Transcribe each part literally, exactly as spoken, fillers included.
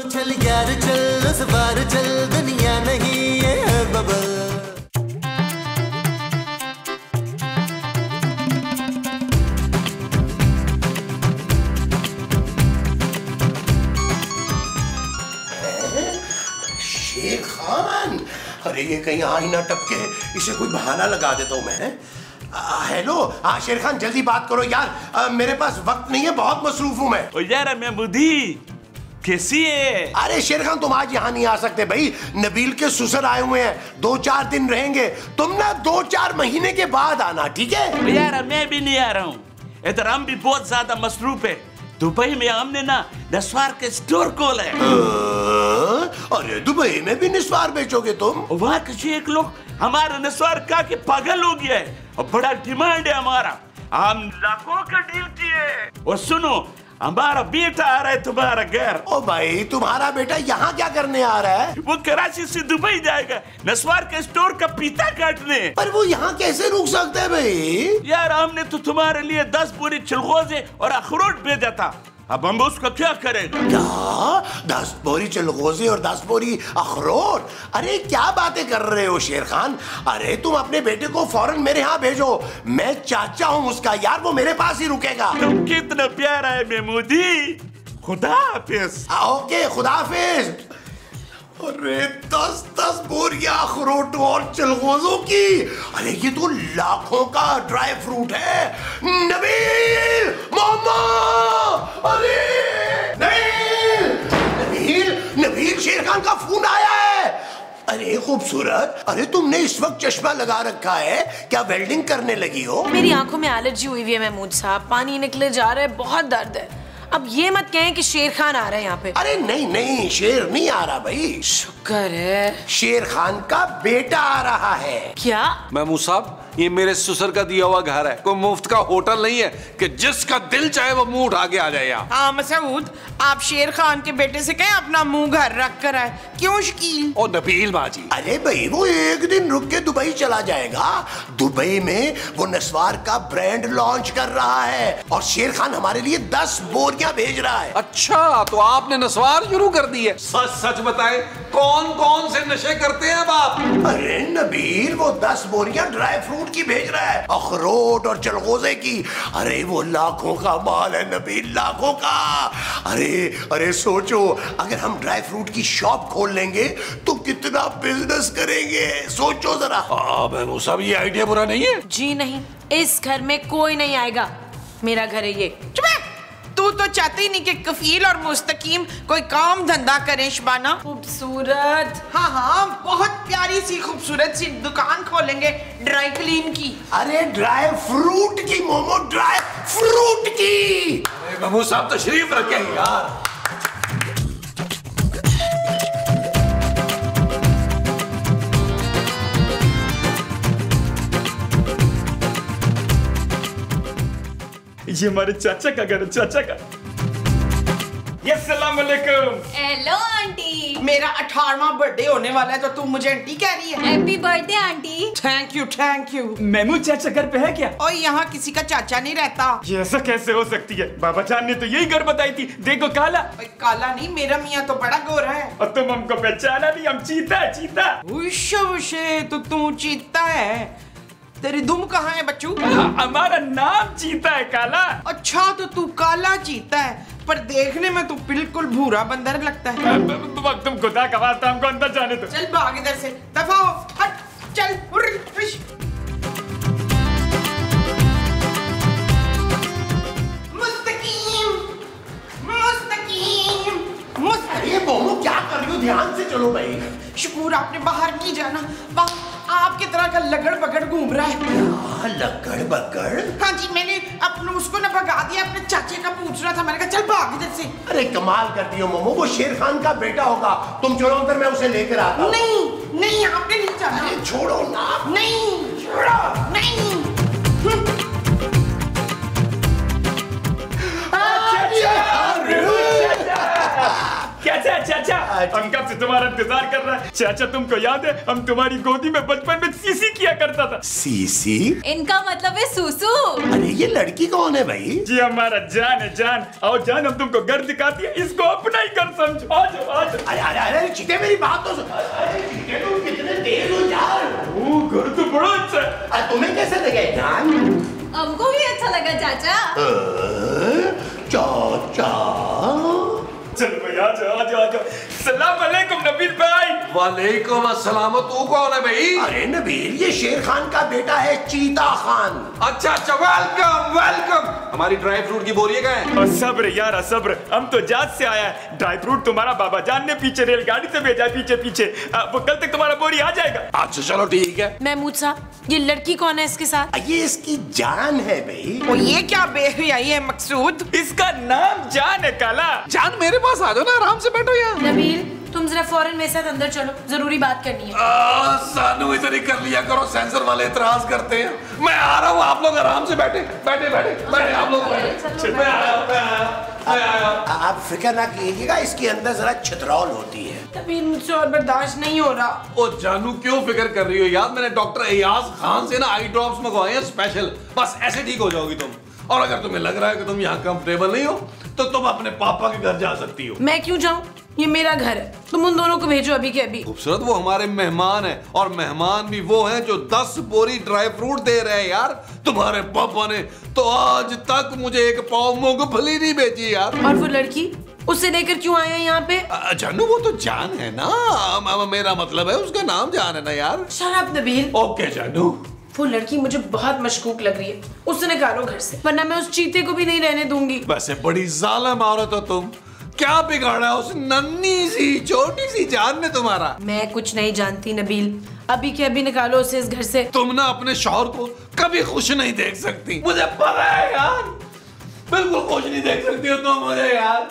चल यार चल उस बार चल दुनिया नहीं ये है बबल। शेर खान, अरे ये कहीं आ ही ना टपके, इसे कोई बहाना लगा देता हूँ मैं। आ, हेलो, हाँ शेर खान जल्दी बात करो यार, आ, मेरे पास वक्त नहीं है, बहुत मसरूफ हूँ मैं। ओ यार महमूदी कैसी है? अरे शेर खान तुम आज यहाँ नहीं आ सकते भाई, नबील के ससुर आए हुए हैं, दो चार दिन रहेंगे, तुम ना दो चार महीने के बाद आना, ठीक है? यार मैं भी नहीं आ रहा हूँ, इधर हम भी बहुत ज्यादा मसरूफ है। दुबई में हमने ना नस्वार के स्टोर खोला है। अरे दुबई में भी नस्वार बेचोगे तुम? वहाँ के शेख लोग हमारा नस्वार खा के पागल हो गया है और बड़ा डिमांड है हमारा, हम लाखों का डील किए। और सुनो, हमारा बेटा आ रहा है तुम्हारा घर। ओ भाई तुम्हारा बेटा यहाँ क्या करने आ रहा है? वो कराची से दुबई जाएगा नस्वार के स्टोर का पीता काटने। पर वो यहाँ कैसे रुक सकता है भाई? यार हमने तो तुम्हारे लिए दस पूरी चिलगोजे और अखरोट भेजा था, अब हम उसको क्या करेंगे? क्या? दस बोरी चिलगोजे और दस बोरी अखरोट? अरे क्या बातें कर रहे हो शेर खान? अरे तुम अपने बेटे को फौरन मेरे यहाँ भेजो, मैं चाचा हूँ उसका यार, वो मेरे पास ही रुकेगा। तुम कितना प्यारा है महमूदी, खुदा हाफिज। ओके खुदा हाफिज। अरे दस दस बोरियां अखरोट और चिलगोजों की, अरे ये तो लाखों का ड्राई फ्रूट है। नबील, मोमो, अरे नबील, नबील, नबील शेर खान का फोन आया है। अरे खूबसूरत, अरे तुमने इस वक्त चश्मा लगा रखा है, क्या वेल्डिंग करने लगी हो? मेरी आंखों में एलर्जी हुई हुई है महमूद साहब, पानी निकले जा रहा है, बहुत दर्द है। अब ये मत कहें कि शेर खान आ रहा है यहाँ पे। अरे नहीं नहीं, शेर नहीं आ रहा भाई, शुक्र है। शेर खान का बेटा आ रहा है। क्या? महमूद साहब ये मेरे ससुर का दिया हुआ घर है, कोई मुफ्त का होटल नहीं है कि जिसका दिल चाहे वो मुंह उठा के आ जाए यहाँ। हाँ मसूद, आप शेर खान के बेटे से कहें अपना मुंह घर रख कर आए, क्यों शकील? ओ नबील बाजी, अरे भाई वो एक दिन रुक के दुबई चला जाएगा, दुबई में वो नस्वार का ब्रांड लॉन्च कर रहा है और शेर खान हमारे लिए दस बोरियां भेज रहा है। अच्छा तो आपने नस्वार शुरू कर दी है? सच सच बताएं कौन कौन से नशे करते हैं अब आप? अरे नबील वो दस बोरियां ड्राई फ्रूट की भेज रहा है, अखरोट और चिलगोजे की। अरे वो लाखों का माल है नबील, लाखों का। अरे अरे सोचो अगर हम ड्राई फ्रूट की शॉप खोल लेंगे तो कितना बिजनेस करेंगे, सोचो जरा। हाँ महमूद साहब ये आइडिया बुरा नहीं है। जी नहीं, इस घर में कोई नहीं आएगा, मेरा घर है ये। चुप है, तू तो चाहती ही नहीं कि कफील और मुस्तकीम कोई काम धंधा करें शबाना। खूबसूरत, हाँ हाँ बहुत प्यारी सी खूबसूरत सी दुकान खोलेंगे ड्राई क्लीन की। अरे ड्राई फ्रूट की मोमो, ड्राई फ्रूट की। महमूद साहब तशरीफ रखें यार। ये हमारे चाचा का घर, चाचा का। अस्सलाम वालेकुम। Hello aunty. मेरा अठारहवां बर्थडे होने वाला है तो तू मुझे आंटी कह रही है? Happy birthday aunty. Thank you thank you. Mahmood चाचा घर पे है क्या? और यहाँ किसी का चाचा नहीं रहता। ये ऐसा कैसे हो सकती है? बाबा जान ने तो यही घर बताई थी, देखो काला। काला नहीं, मेरा मियाँ तो बड़ा गोरा है। और तुम हमको पहचाना नहीं, हम चीता चीता। उशे उशे तो तू चीता है, तेरी दुम कहाँ है बच्चू? हमारा नाम चीता है काला। अच्छा तो तू काला चीता है, पर देखने में तो बिल्कुल भूरा बंदर लगता है। तुम खुदा का वास्ता हमको अंदर जाने दो। चल भाग इधर से, दफा हो, हट, चल। मुस्तकीम, मुस्तकीम, मुस्तकीम। ये मोमो क्या कर रही हो? ध्यान से चलो भाई। शुक्र आपने बाहर नहीं जाना, बाहर आपकी तरह का लगड़ बगड़ घूम रहा है। क्या लगड़ बगड़? हाँ जी, मैंने अपने उसको ना भगा दिया, अपने चाचे का पूछ रहा था, मैंने कहा चल भाग इधर से। अरे कमाल करती हो मोमो, वो शेर खान का बेटा होगा, तुम चलो अंदर, मैं उसे लेकर आता हूँ। नहीं नहीं आपने नहीं जाना। अरे छोड़ो ना। नहीं छोड़ो, नहीं। कैसा चाचा? हम कब से तुम्हारा इंतजार कर रहे हैं। चाचा तुमको याद है हम तुम्हारी गोदी में बचपन में सीसी किया करता था। सीसी? इनका मतलब है सूसू। अरे ये लड़की कौन है भाई? जी हमारा जान है जान। आओ जान हम तुमको घर दिखाती है, इसको अपना ही घर समझो। आ जाओ आ जाओ। अरे अरे अरे चीते मेरी बात तो सुन। अरे चीते तुम कितने तेज हो यार। ओ घर तो बड़ा अच्छा है। अरे तुम्हें कैसे लगे जान? हमको भी अच्छा लगा चाचा। चाचा चलो भाई आ जाओ आ जाओ आ जाओ। सलाम अलैकुम नबील भाई। वालेकुम अस्सलाम। तू कौन है भाई? अरे नबील ये शेर खान का बेटा है चीता खान। अच्छा अच्छा वेलकम वेलकम। हमारी ड्राई फ्रूट की बोरी कहाँ है? और सब्र यार सब्र, हम तो जहाज से आया है। ड्राई फ्रूट तुम्हारा बाबा जान ने पीछे रेलगाड़ी से भेजा है पीछे पीछे। आ, वो कल तक तुम्हारा बोरी आ जाएगा। अच्छा चलो ठीक है। महमूद साहब ये लड़की कौन है इसके साथ? ये इसकी जान है भाई। और ये क्या बेहयाई है मकसूद? इसका नाम जान है काला। जान मेरे पास आ जाओ ना, आराम से बैठो यहाँ। नबील तुम जरा फौरन मेरे साथ अंदर चलो, जरूरी बात करनी है। आ, सानू इधर ही कर लिया करो, सेंसर वाले इतराज करते हैं। मैं आ रहा हूँ, आप लोग आराम से बैठे बैठे बैठे बैठे आप लोग बैठे। मैं आया मैं आया मैं आया। आप फिक्र ना कीजिएगा, इसके अंदर जरा छितरौल होती है। नबील मुझसे और बर्दाश्त नहीं हो रहा। ओ जानू क्यों फिक्र कर रही हो यार? मैंने डॉक्टर अयाज खान से ना आई ड्रॉप्स मंगवाए हैं स्पेशल, बस ऐसे ठीक हो जाओगी तुम। और अगर तुम्हें लग रहा है कि तुम यहाँ कंफर्टेबल नहीं हो तो तुम अपने पापा के घर जा सकती हो। मैं क्यों जाऊँ? ये मेरा घर है, तुम उन दोनों को भेजो अभी के अभी। खूबसूरत वो हमारे मेहमान हैं, और मेहमान भी वो हैं जो दस बोरी ड्राई फ्रूट दे रहे हैं यार। तुम्हारे पापा ने तो आज तक मुझे एक पाव मूंगफली नहीं बेची यार। और वो लड़की उससे लेकर क्यों आए हैं यहाँ पे? जानू वो तो जान है ना, मेरा मतलब है उसका नाम जान है ना यार। Shut up Nabeel. ओके जानू। वो लड़की मुझे बहुत मशकूक लग रही है, उससे निकालो घर से, वरना मैं उस चीते को भी नहीं रहने दूंगी। वैसे बड़ी जालिम औरत हो तुम, क्या बिगाड़ा उस नन्ही सी छोटी सी जान ने तुम्हारा? मैं कुछ नहीं जानती नबील, अभी के अभी निकालो उसे इस घर से। तुम ना अपने शौहर को कभी खुश नहीं देख सकती, मुझे पता है यार। बिल्कुल खुश नहीं देख सकती हो तुम मुझे यार।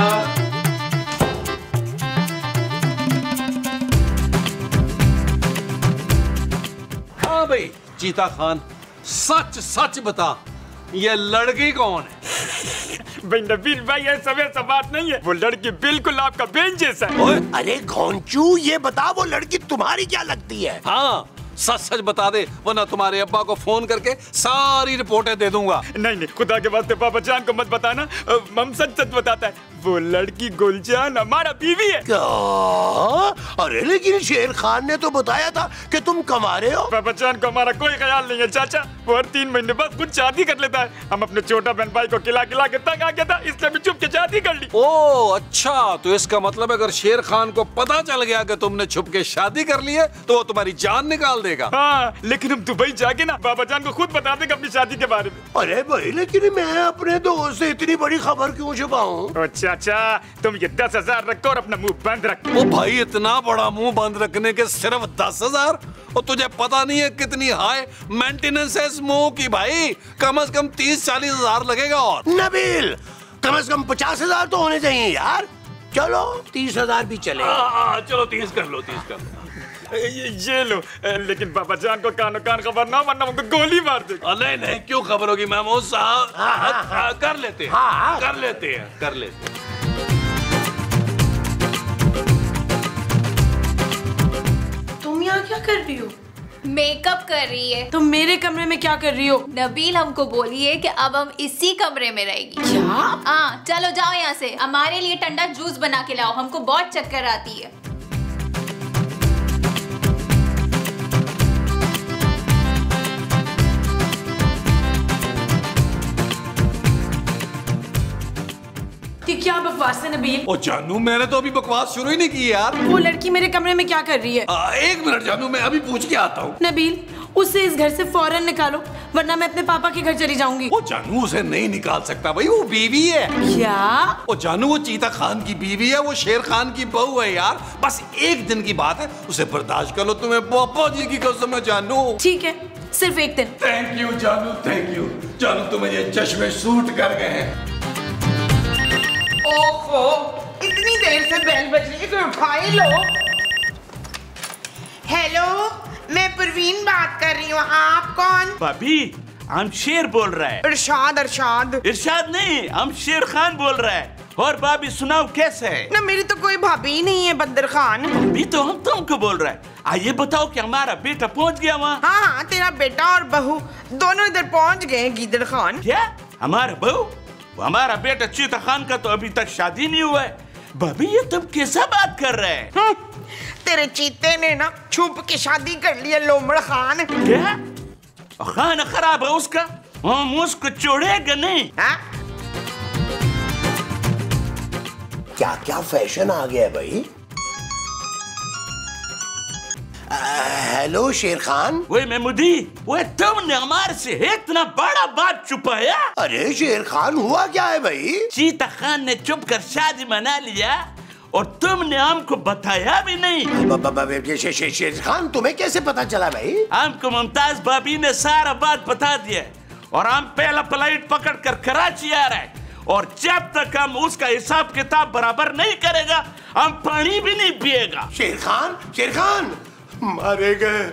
हाँ भाई चीता खान, सच सच बता ये लड़की कौन है? भाई नबील भाई ये सब ऐसा बात नहीं है, वो लड़की बिल्कुल आपका बेन जैसा है। अरे घोंचू ये बता वो लड़की तुम्हारी क्या लगती है? हाँ सच सच बता दे, वरना तुम्हारे अब्बा को फोन करके सारी रिपोर्टें दे दूंगा। नहीं नहीं खुदा के वास्ते पापा जान को मत बताना, हम सच सच बताता है। वो लड़की गुलजान हमारा बीवी है। क्या? अरे लेकिन शेर खान ने तो बताया था कि तुम कमा रहे हो। पापा जान को हमारा कोई ख्याल नहीं है चाचा, वो हर तीन महीने बाद खुद शादी कर लेता है। हम अपने छोटा बहन भाई को खिला खिला के तंग आ गया था, इसलिए भी चुप के शादी कर ली। ओ अच्छा, तो इसका मतलब अगर शेर खान को पता चल गया कि तुमने छुप के शादी कर ली है तो वो तुम्हारी जान निकाल देगा। हाँ लेकिन हम दुबई जाके ना बाबा जान को खुद बता देंगे अपनी शादी के बारे में। अरे भाई लेकिन मैं अपने दोस्त से इतनी बड़ी खबर क्यों छुपाऊं? अच्छा अच्छा तुम ये दस हजार रखो और अपना मुंह बंद रखो। ओ भाई इतना बड़ा मुंह बंद रखने के सिर्फ दस हजार? और तुझे पता नहीं है कितनी हाई मेंटेनेंस है इस मुंह की भाई, कम से कम तीस चालीस हजार लगेगा। और नबील कम से कम पचास हजार तो होने चाहिए यार। चलो तीस हजार भी चले। आ, आ, चलो तीस कर लो तीस कर लो। ये, ये लो, लेकिन बाबा जान को कानो कान खबर ना, वरना उनको गोली मार दे। नहीं नहीं क्यों खबर होगी महमूद साहब। हाँ, हाँ, हाँ। कर लेते हैं हाँ, हाँ। कर लेते हैं कर लेते हैं। तुम यहाँ क्या कर रही हो? मेकअप कर रही है। तुम मेरे कमरे में क्या कर रही हो? नबील हमको बोली है कि अब हम इसी कमरे में रहेगी। क्या? हाँ चलो जाओ यहाँ से, हमारे लिए ठंडा जूस बना के लाओ, हमको बहुत चक्कर आती है। ये क्या बकवास है नबील? ओ जानू मैंने तो अभी बकवास शुरू ही नहीं की यार। वो लड़की मेरे कमरे में क्या कर रही है? आ, एक मिनट जानू मैं अभी पूछ के आता हूँ। नबील उसे इस घर से फौरन निकालो, वरना मैं अपने पापा के घर चली जाऊंगी। ओ जानू उसे नहीं निकाल सकता भाई, वो बीवी है। क्या? ओ जानू वो चीता खान की बीवी है, वो शेर खान की बहू है यार। बस एक दिन की बात है, उसे बर्दाश्त कर लो। तुम्हें पापा जी की कसम है जानू। ठीक है सिर्फ एक दिन। थैंक यू जानू थैंक यू। जानू तुम्हें ये चश्मे सूट कर गए हैं। ओफो इतनी देर से बेल बज रही है, कोई उठा ही लो। हेलो मैं परवीन बात कर रही हूँ, आप कौन? भाभी हम शेर बोल रहा है। इरशाद इरशाद इरशाद नहीं, हम शेर खान बोल रहा है। और भाभी सुनाओ कैसे है? ना मेरी तो कोई भाभी ही नहीं है बंदर खान। अभी तो हम तुमको बोल रहे हैं। आइए बताओ कि हमारा बेटा पहुंच गया वहाँ? हाँ हाँ, तेरा बेटा और बहू दोनों इधर पहुंच गए गीदड़ खान। क्या हमारा बहू? हमारा बेटा चीता खान का तो अभी तक शादी नहीं हुआ है। भाभी ये तुम कैसा बात कर रहे हैं? तेरे चीते ने ना छुप के शादी कर लिया लोमड़ खान। क्या? खाना खराब है उसका, हम उसको छोड़ेगा नहीं। हाँ? क्या क्या फैशन आ गया है भाई। हेलो शेर खान। वो महमूदी, वो तुमने हमारे से इतना बड़ा बात छुपाया? अरे शेर खान हुआ क्या है भाई? चीता खान ने चुप कर शादी मना लिया और तुमने हमको बताया भी नहीं। शे, शे, शेर खान तुम्हें कैसे पता चला भाई? हमको मुमताज भाभी ने सारा बात बता दिया और हम पहला फ्लाइट पकड़ कर कराची आ रहे हैं और जब तक हम उसका हिसाब किताब बराबर नहीं करेगा हम पानी भी नहीं पिएगा। शेर खान, शेर खान मारे गए।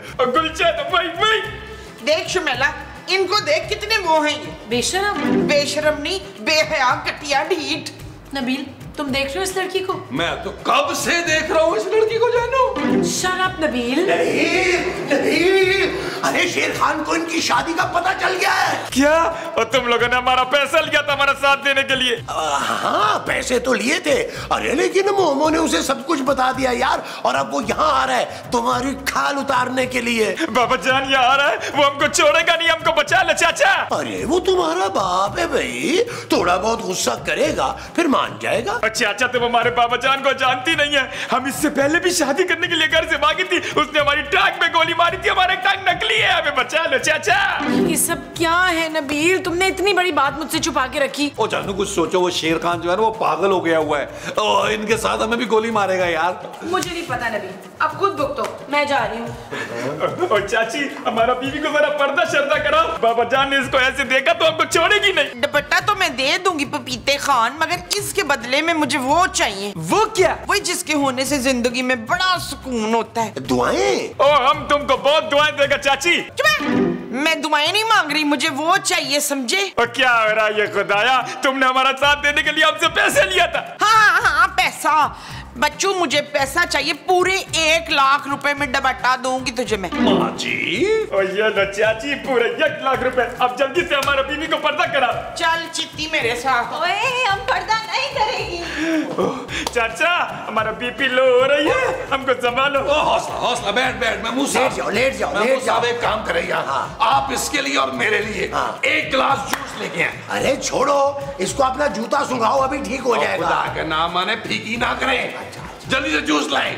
देख शुमेला, इनको देख कितने वो हैं ये। बेशरम। बेशरम नहीं, बेहया कटिया ढीठ। नबील, तुम देख रहे हो इस लड़की को? मैं तो कब से देख रहा हूँ इस लड़की को जानू। Shut up Nabeel. नहीं, नहीं। अरे शेर खान को इनकी शादी का पता चल गया है। क्या? और तुम लोगों ने हमारा पैसा लिया था हमारा साथ देने के लिए? हाँ पैसे तो लिए थे। अरे लेकिन मोमो ने उसे सब कुछ बता दिया यार, और अब वो यहाँ आ रहा है तुम्हारी खाल उतारने के लिए। बाबा जान यहाँ आ रहा है, वो हमको छोड़ेगा नहीं, हमको बचा ले चाचा। अरे वो तुम्हारा बाप है भाई, थोड़ा बहुत गुस्सा करेगा फिर मान जाएगा। चाचा तुम हमारे बाबा जान को जानती नहीं है, हम इससे पहले भी शादी करने के लिए घर से भागी थी, उसने हमारी टांग में गोली मारी थी, हमारे टांग नकली है, हमें बचा लो चाचा। ये सब क्या है नबील? तुमने इतनी बड़ी बात मुझसे छुपा के रखी। ओ जानू कुछ सोचो, वो शेर खान जो है ना वो पागल हो गया हुआ है और इनके साथ हमें भी गोली मारेगा यार। मुझे नहीं पता नबील, अब खुद भुगतो, मैं जा रही हूँ। और चाची हमारा बीवी को जरा पर्दा शर्दा कराओ, बाबा जान ने इसको ऐसे देखा तो हमको छोड़ेगी नहीं। दुपट्टा तो मैं दे दूंगी पपीते खान, मगर इसके बदले में मुझे वो चाहिए। वो क्या? वही जिसके होने से जिंदगी में बड़ा सुकून होता है। दुआएं? ओ हम तुमको बहुत दुआएं देगा चाची। मैं दुआएं नहीं मांग रही, मुझे वो चाहिए, समझे? और क्या हो रहा है ये खुदाया, तुमने हमारा साथ देने के लिए हमसे पैसे लिया था। हाँ हाँ पैसा बच्चों, मुझे पैसा चाहिए, पूरे एक लाख रुपए में दुपट्टा दूंगी तुझे मैं। माँ जी। और ये लो चाची पूरे एक लाख रुपए, अब जल्दी से हमारा बीवी को पर्दा करा। चल चित्ती मेरे साथ। ओए हम पर्दा नहीं करेगी। चाचा हमारा बीपी लो हो रही है, हमको संभालो। ओ हौसला हौसला, बैठ बैठ। मैं मुँह लेट जाओ, लेट जाओ, लेट जाओ। एक काम करेगा, आप इसके लिए और मेरे लिए हाँ। एक गिलास जूस लेके आए। अरे छोड़ो इसको, अपना जूता सुंघाओ अभी ठीक हो जाएगा। खुदा के नाम माने फीकी ना करें, जल्दी से जूस लाए।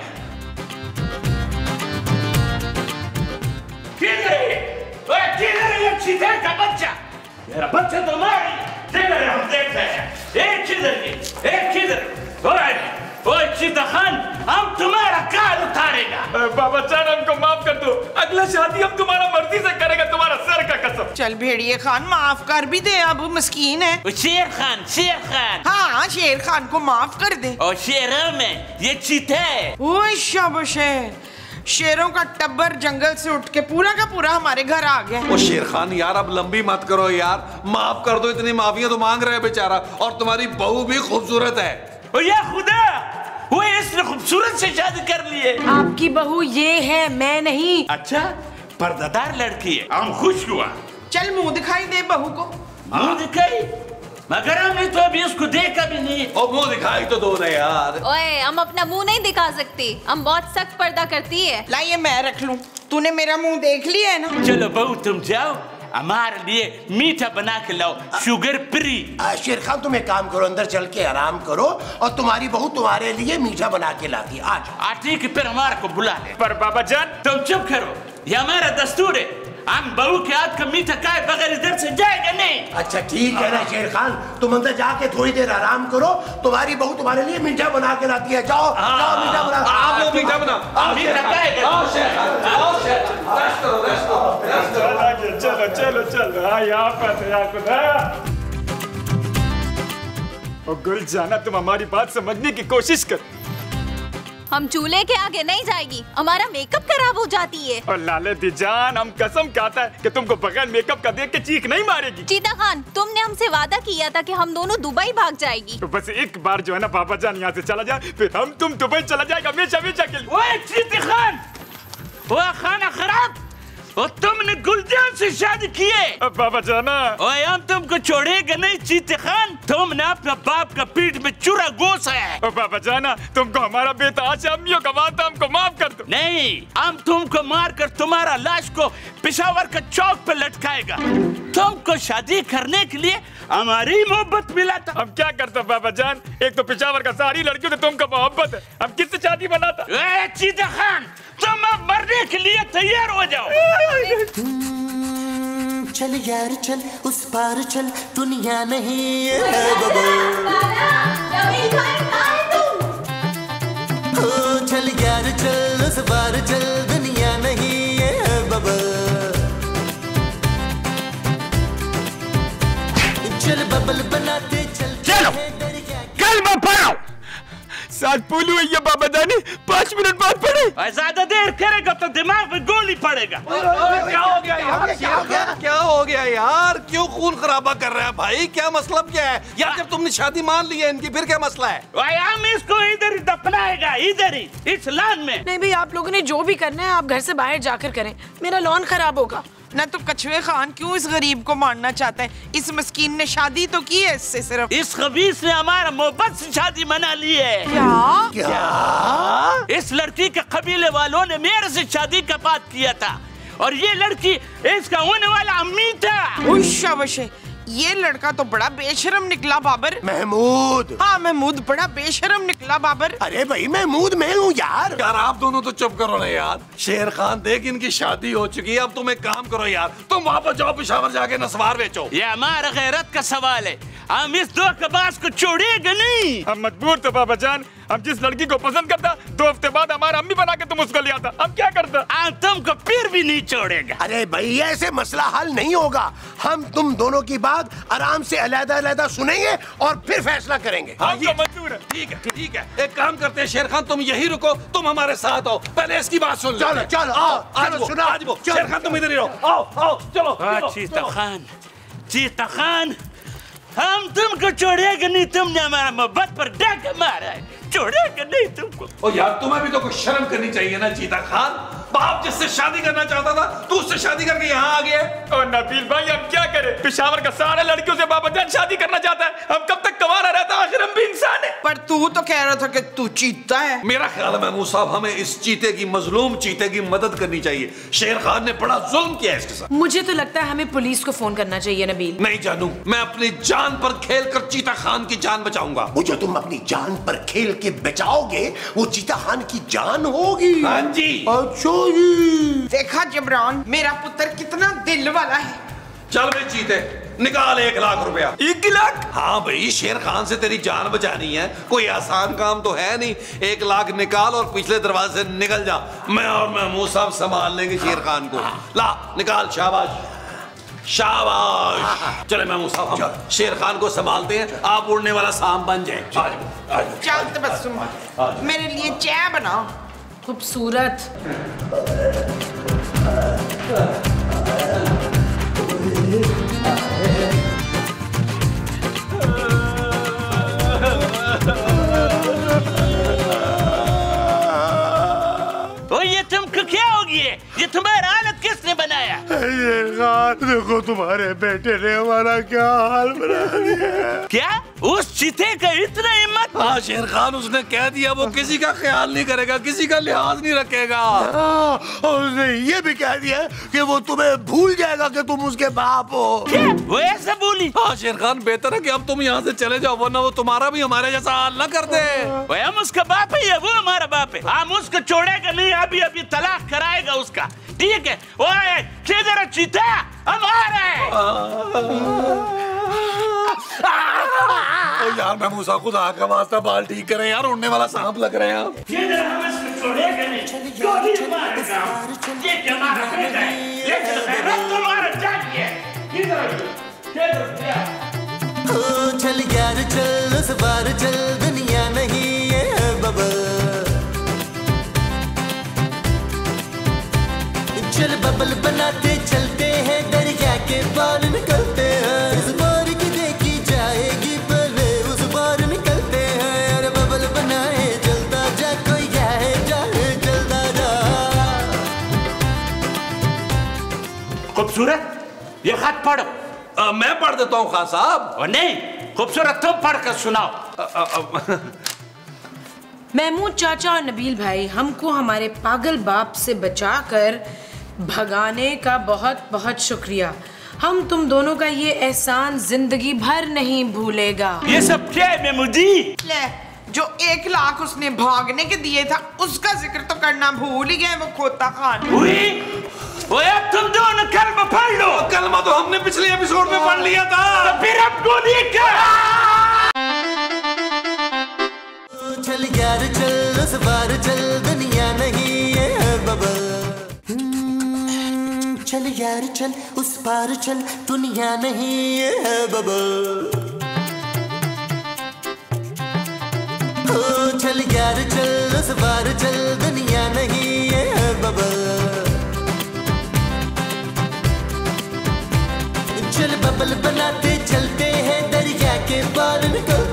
किधर है? ओए किधर है ये चीते का बच्चा? मेरा बच्चा तो मार किधर है? हम देख रहे हैं। एक किधर है? एक किधर? ओए ओए चीता खान, हम तुम्हारा काल उतारेगा। बाबा जान हमको माफ कर दो, अगला शादी हम तुम्हारा मर्जी से करेगा, तुम्हारा सर का कसम। चल भेड़िए खान माफ कर भी दे, अब मस्कीन है। शेर खान, शेर खान। हाँ शेर खान को माफ कर दे। और शेरों में ये चीते है। ओए शाबाश है, शेरों का टब्बर जंगल से उठ के पूरा का पूरा हमारे घर आ गया। ओ शेर खान यार अब लंबी मत करो यार, माफ कर दो, इतनी माफियां तो मांग रहे हैं बेचारा, और तुम्हारी बहू भी खूबसूरत है। ओ या खुदा, वो इसने खूबसूरत से शादी कर ली है। आपकी बहू ये है, मैं नहीं। अच्छा पर्दादार लड़की है, हम खुश हुआ। चल मुंह दिखाई दे बहू को। मुंह दिखाई? मगर हमने तो अभी उसको देखा भी नहीं। ओ मुंह दिखाई तो दो ना यार। ओए हम अपना मुंह नहीं दिखा सकती, हम बहुत सख्त पर्दा करती है। ला ये मैं रख लूं, तूने मेरा मुंह देख लिया है ना। चलो बहू तुम जाओ, हमारे लिए मीठा बना के लाओ, शुगर फ्री। शेर खान तुम एक काम करो, अंदर चल के आराम करो, और तुम्हारी बहू तुम्हारे लिए मीठा बना के लाती है। आज आज ठीक है, फिर हमारे को बुला ले। पर बाबा जान तुम चुप करो, ये हमारा दस्तूर है, हम बहू के हाथ का मीठा खाए बगैर इधर से जाएगा नहीं। अच्छा ठीक है ना शेर खान, तुम अंदर जाके थोड़ी देर आराम करो, तुम्हारी बहू तुम्हारे लिए मीठा बना के लाती है। जाओ जाओ मीठा बना। आप लोग मीठा बना। चलो चलो चलो, हाँ यहाँ पर यहाँ खुदाया। और गुल जाना तुम हमारी बात समझने की कोशिश कर, हम चूल्हे के आगे नहीं जाएगी, हमारा मेकअप खराब हो जाती है। और लालती जान, हम कसम खाता है कि तुमको बगैर मेकअप का देख के चीख नहीं मारेगी। चीता खान, तुमने हमसे वादा किया था कि हम दोनों दुबई भाग जाएगी। तो बस एक बार जो है ना बाबा जान यहाँ से चला जाए, फिर हम तुम दुबई चला जाएगा हमेशा हमेशा के लिए। ओए चीते खान, वो खाना खराब, और तुमने गुलजान से शादी की है। बाबा जाना, ओए हम तुमको छोड़ेगा नहीं चीते खान, तुमने अपना बाप का पीठ में चूरा गोसा है। ओ बाबा जाना, तुमको हमारा बेटा आज अम्मियों का वादा, हमको माफ कर दो। नहीं, हम तुमको मार कर तुम्हारा लाश को पेशावर का चौक पे लटकाएगा। तुमको शादी करने के लिए हमारी मोहब्बत मिला था। हम क्या करते बाबा जान, एक तो पेशावर का सारी लड़कियों से तुमको मोहब्बत है, हम किससे शादी बनाता। ए चीता खान, तुम अब मरने के लिए तैयार हो जाओ। चल यार चल, उस पार चल, दुनिया नहीं है बाबा। ओ चल यार चल, उस पार चल, दुनिया नहीं है बाबा। चल बबल बनाते चल, चलो कल मैं पढ़ाऊं। साथ पुलू है ये बाबा जानी, पाँच मिनट बाद पढ़े। ज्यादा देर करेगा तो दिमाग में गोली पड़ेगा। क्या हो गया यार, क्या हो गया, क्या हो गया यार, क्यों खून खराबा कर रहा है भाई, क्या मसला क्या है यार? जब तुमने शादी मान ली है इनकी, फिर क्या मसला है? हम इसको इधर ही दफनाएगा, इधर ही इस लॉन में। नहीं भाई, आप लोगों ने जो भी करना है आप घर से बाहर जाकर करें, मेरा लॉन खराब होगा। ना तो कछुए खान क्यों इस गरीब को मारना चाहता है? इस मस्कीन ने शादी तो की है इससे सिर्फ। इस खबीस ने हमारा मोहब्बत से शादी मना ली है। क्या? क्या? इस लड़की के कबीले वालों ने मेरे से शादी का बात किया था, और ये लड़की इसका होने वाला अम्मी था। शाबाश, ये लड़का तो बड़ा बेशरम निकला बाबर। महमूद। हाँ महमूद, बड़ा बेशरम निकला बाबर। अरे भाई महमूद मैं हूँ यार। यार आप दोनों तो चुप करो ना यार। शेर खान देख, इनकी शादी हो चुकी है, अब तुम एक काम करो यार, तुम वापस जाओ पेशावर जाके नस्वार बेचो। ये हमारा गैरत का सवाल है, हम इस दो कबास को छोड़ेगा नहीं। हम मजबूर तो बाबा जान, हम जिस लड़की को पसंद करता दो हफ्ते बाद हमारा अम्मी बना के तुम उसको ले आता, हम क्या करता? हम तुमको फिर भी नहीं छोड़ेगा। अरे भाई ऐसे मसला हल नहीं होगा, हम तुम दोनों की बात आराम से अलग अलग सुनेंगे और फिर फैसला करेंगे। हाँ हमको मंजूर है। ठीक है ठीक है, एक काम करते हैं शेर खान, तुम यही रुको, तुम हमारे साथ आओ, पहले इसकी बात सुन लो। चलो चलो आओ, आज वो, सुना आज वो, शेर खान तुम इधर ही रहो, आओ आओ चलो। चीता खान, चीता खान, हम तुमको छोड़ेगा नहीं, तुमने हमारा मोहब्बत पर डाका मारा है, छोड़ेगा नहीं तुमको। ओ यार तुम्हें भी तो कुछ शर्म करनी चाहिए ना चीता खान, बाप जिससे शादी करना चाहता था तू उससे शादी करके यहाँ आ गया। और नबील भाई हम क्या करें, पेशावर का सारा लड़कियों से बाबा जान शादी करना चाहता है, हम कब तक कमाना रहता, आखिर हम भी इंसान है। पर तू तो कह रहा था कि तू चीता है। मेरा ख्याल है महमूद साहब, हमें इस चीते की, मजलूम चीते की मदद करनी चाहिए। शेर खान ने बड़ा जुल्म किया इसके साथ। मुझे तो लगता है हमें पुलिस को फोन करना चाहिए नबील। नहीं जानू, मैं अपनी जान पर खेल कर चीता खान की जान बचाऊंगा। वो जो तुम अपनी जान पर खेल के बचाओगे वो चीता खान की जान होगी। हाँ जी। अच्छा जी। देखा जबरान, मेरा पुत्र कितना दिल वाला है। चल भाई चीते, निकाल एक लाख रुपया। एक लाख? हाँ भाई, शेर खान से तेरी जान बचानी है, कोई आसान काम तो है नहीं। एक लाख निकाल और पिछले दरवाजे से निकल जा, मैं और महमूद साहब संभाल लेंगे शेर खान को। ला निकाल, शाबाश शाबाश। चले महमूद साहब, हम शेर खान को संभालते हैं, आप उड़ने वाला सांप बन जाए। चल तबस्सुम, मेरे लिए चाय बनाओ। खूबसूरत। ओ ये तुमको क्या हो गया? ये तुम्हारा हालत किसने बनाया? शेर खान देखो तुम्हारे बेटे ने हमारा क्या हाल बना दिया। क्या उस चीते का इतना हिम्मत? हाँ शेर खान, उसने कह दिया वो किसी का ख्याल नहीं करेगा, किसी का लिहाज नहीं रखेगा। और उसने ये भी कह दिया कि वो तुम्हें भूल जाएगा कि तुम उसके बाप हो। क्या? वो ऐसा बोली? हाँ शेर खान, बेहतर है कि अब तुम यहाँ से चले जाओ, वरना वो तुम्हारा भी हमारे जैसा हाल ना कर दे। वो हम उसका बाप ही है, वो हमारा बाप है, हम उसको छोड़ेगा नहीं, अभी अभी तलाक कराएगा उसका, ठीक है? ओए किधर चीता, हम आ रहे हैं। यार महमूद साहब, खुदा का वास्ता बाल ठीक करें यार, उड़ने वाला सांप लग रहे हैं आप। किधर हम इसको छोड़ेगा नहीं, गोली मारेगा, ये हमारा बेटा है, लेकिन गैरत तुम्हारा जागी है। किधर किधर क्या? ओ चल यार चल, उस बार चल, दुनिया नहीं है बाबा। खूबसूरत, ये खत पढ़ो। आ, मैं पढ़ देता हूँ खान साहब। और नहीं, खूबसूरत तुम पढ़ कर सुनाओ। आ, आ, आ, महमूद चाचा और नबील भाई, हमको हमारे पागल बाप से बचाकर भगाने का बहुत बहुत शुक्रिया। हम तुम दोनों का ये एहसान जिंदगी भर नहीं भूलेगा। ये सब क्या है मेमूदी? ले, जो एक लाख उसने भागने के दिए था उसका जिक्र तो करना भूल ही गए वो खोता खान। वो अब तुम दोनों कलमा पढ़ लो। कलमा तो हमने पिछले एपिसोड में पढ़ लिया था। तो फिर अब गोली कर। चल यार चल उस बार चल, दुनिया नहीं है बबल। चल यार चल उस पार चल, दुनिया नहीं है बबल। चल यार चल उस बार चल, दुनिया नहीं है बबल। चल बबल बनाते चलते हैं, दरिया के पार निकल